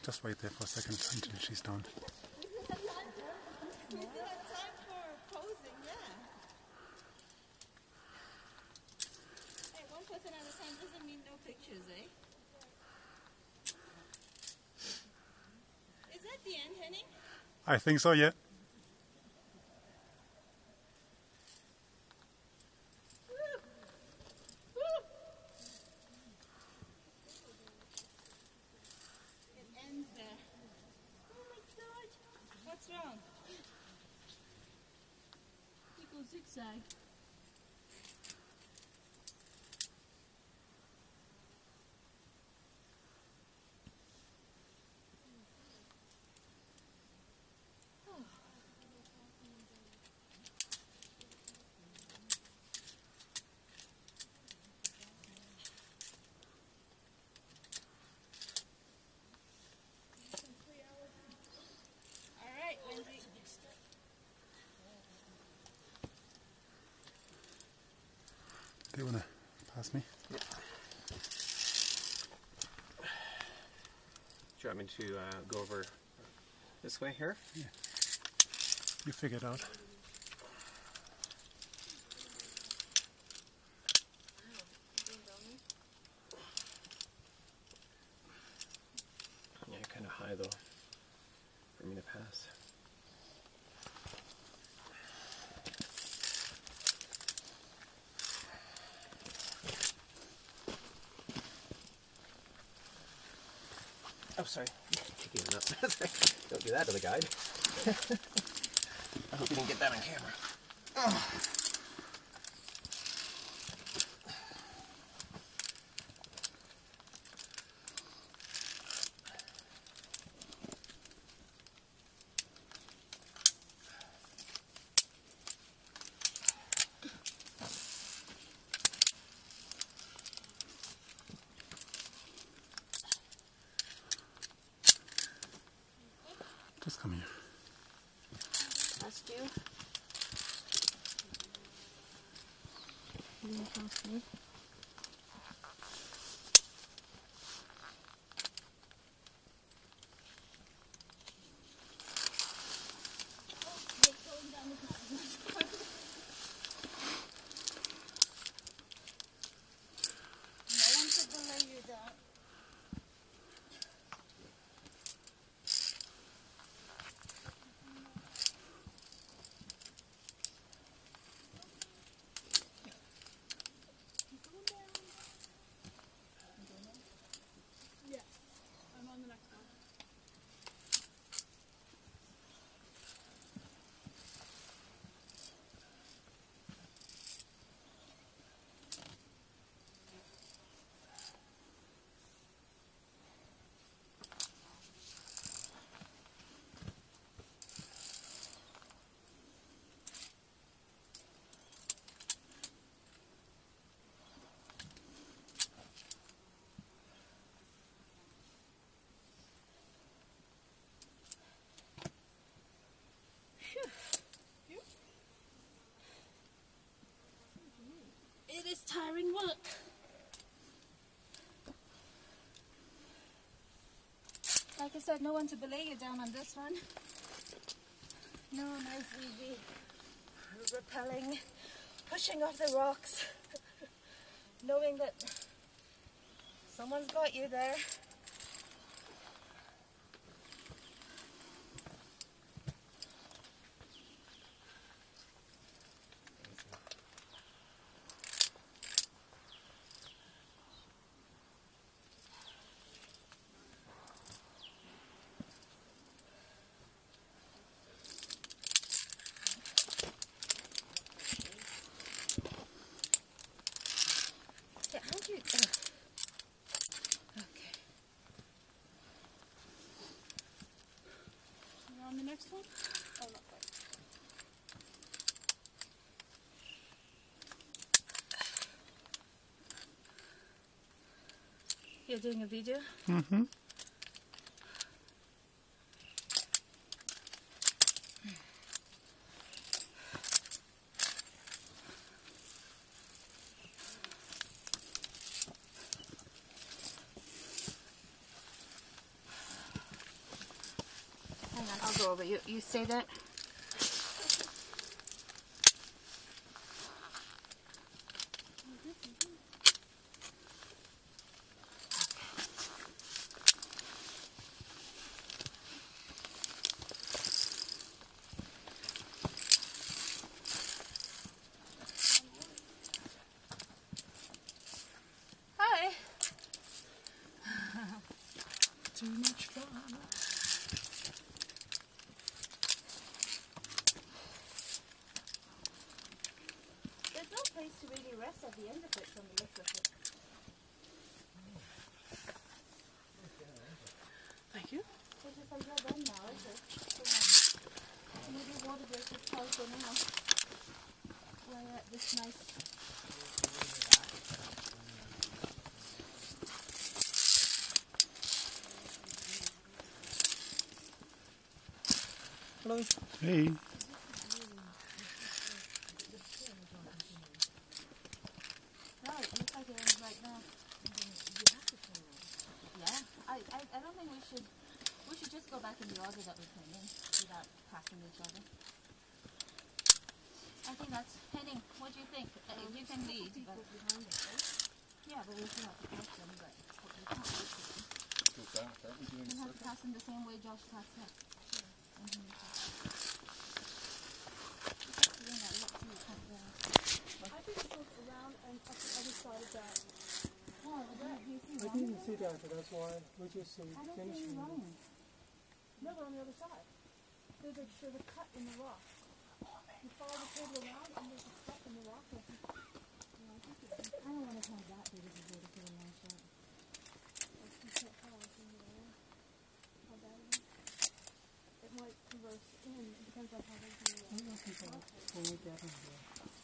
Just wait there for a second until she's done. We still have time for posing, yeah. Hey, one person at a time doesn't mean no pictures, eh? Is that the end, Henning? I think so, yeah. What's wrong? You go zigzag. Do you want to pass me? Yeah. Do you want me to go over this way here? Yeah. You figure it out. Yeah, kind of high though for me to pass. Oh, sorry. Picking it up. Don't do that to the guide. I hope you didn't get that on camera. Oh. Just come here. Past you. You past me. No one should belay you down. It is tiring work. Like I said, no one to belay you down on this one. No, nice, easy. Rappelling, pushing off the rocks, knowing that someone's got you there. Yeah, how do you... Okay. You're on the next one? Oh, not quite. You're doing a video? Mm-hmm. sure, but you say that? Hi. Too much fun. There's no place to really rest at the end of it from the looks of it. Thank you. It's just like you're done now, is it? So, maybe water break is close now. We're at this nice. Hello. Hey. Right, it looks like you're right now. Yeah, I don't think we should just go back in the order that we came in without passing each other. I think that's Henning. What do you think? You can lead, but yeah, but we still have to pass them. But we can't wait for them. We have to pass them the same way Josh passed them. I think it goes around and up the other side of that. Oh, that you see I didn't see that, but that's why we just see I don't see finishing. you running. No, but on the other side. There's a cut in the rock. You follow the cable around and there's a cut in the rock. I don't want to come that big of a boat to put a long shot. You can't tell anything there. How bad it is. It might converse in. It depends on how they do it. I'm looking for it when we get in here.